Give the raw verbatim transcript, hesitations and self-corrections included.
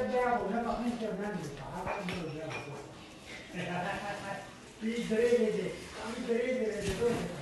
beavo, una vacanza un anno fa, non lo beavo. Il breve, il breve, il breve.